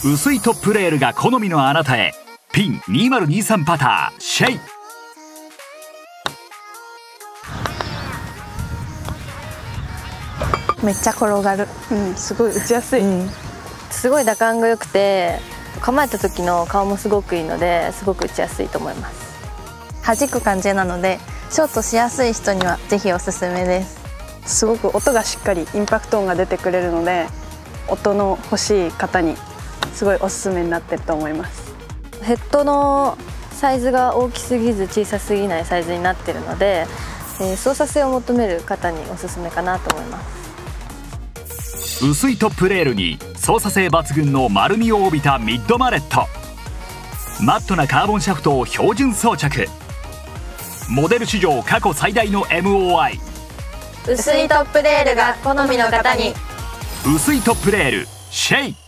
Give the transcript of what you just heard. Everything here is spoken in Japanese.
薄いトップレールが好みのあなたへ。ピン2023パターシェイ。 めっちゃ転がる。すごい打ちやすい。 すごい打感が良くて、構えた時の顔もすごくいいので、すごく打ちやすいと思います。 弾く感じなので、ショートしやすい人にはぜひおすすめです。 すごく音がしっかりインパクト音が出てくれるので、音の欲しい方にすごいおすすめになってると思います。 ヘッドのサイズが大きすぎず小さすぎないサイズになっているので、操作性を求める方におすすめかなと思います。 薄いトップレールに操作性抜群の丸みを帯びたミッドマレット、マットなカーボンシャフトを標準装着。モデル史上過去最大の MOI。 薄いトップレールが好みの方に。 薄いトップレールシェイ。